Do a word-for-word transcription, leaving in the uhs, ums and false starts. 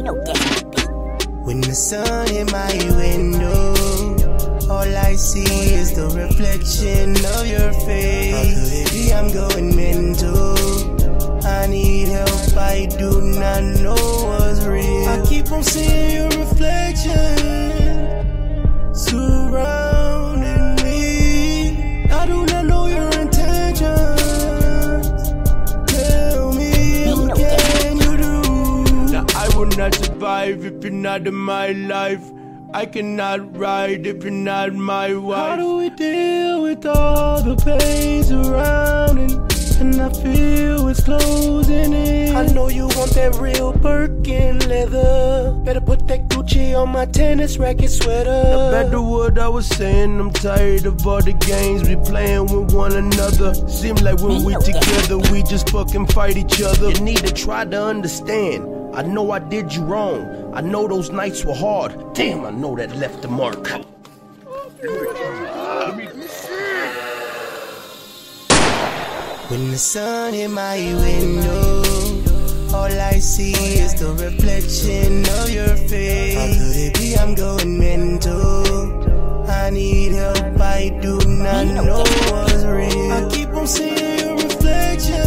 When the sun hit my window, all I see is the reflection of your face. How could it be I'm going mental? I need help, I do not know what's real. I keep on seeing your reflection surrounding me. I do not know your intentions. Tell me what can you do? Now I will not survive if you're not in my life. I cannot ride if you're not my wife. How do we deal with all the pain surrounding? And I feel it's closing in. I know you want that real Birkin leather. Better put that Gucci on my tennis racket sweater. Now back to what I was saying, I'm tired of all the games we playing with one another. Seems like when we together, we just fucking fight each other. You need to try to understand. I know I did you wrong. I know those nights were hard. Damn, I know that left a mark. When the sun hit my window, all I see is the reflection of your face. How could it be I'm going mental? I need help, I do not know what's real. I keep on seeing your reflection